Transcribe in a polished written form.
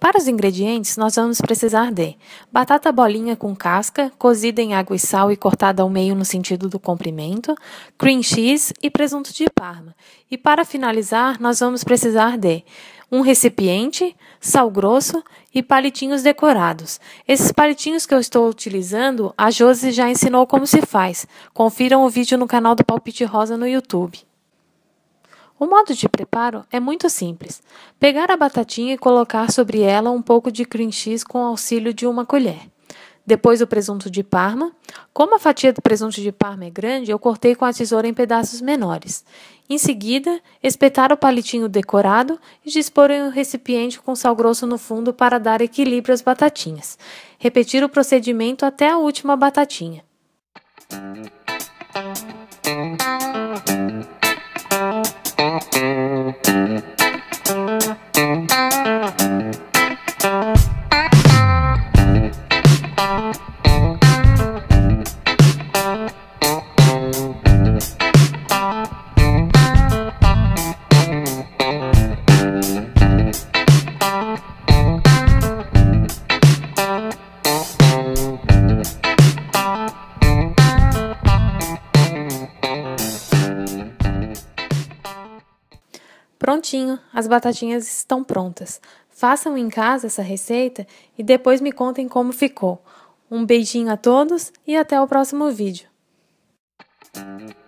Para os ingredientes, nós vamos precisar de batata bolinha com casca, cozida em água e sal e cortada ao meio no sentido do comprimento, cream cheese e presunto de Parma. E para finalizar, nós vamos precisar de um recipiente, sal grosso e palitinhos decorados. Esses palitinhos que eu estou utilizando, a Josi já ensinou como se faz. Confiram o vídeo no canal do Palpite Rosa no YouTube. O modo de preparo é muito simples. Pegar a batatinha e colocar sobre ela um pouco de cream cheese com auxílio de uma colher. Depois o presunto de Parma. Como a fatia do presunto de Parma é grande, eu cortei com a tesoura em pedaços menores. Em seguida, espetar o palitinho decorado e dispor em um recipiente com sal grosso no fundo para dar equilíbrio às batatinhas. Repetir o procedimento até a última batatinha. Prontinho, as batatinhas estão prontas. Façam em casa essa receita e depois me contem como ficou. Um beijinho a todos e até o próximo vídeo.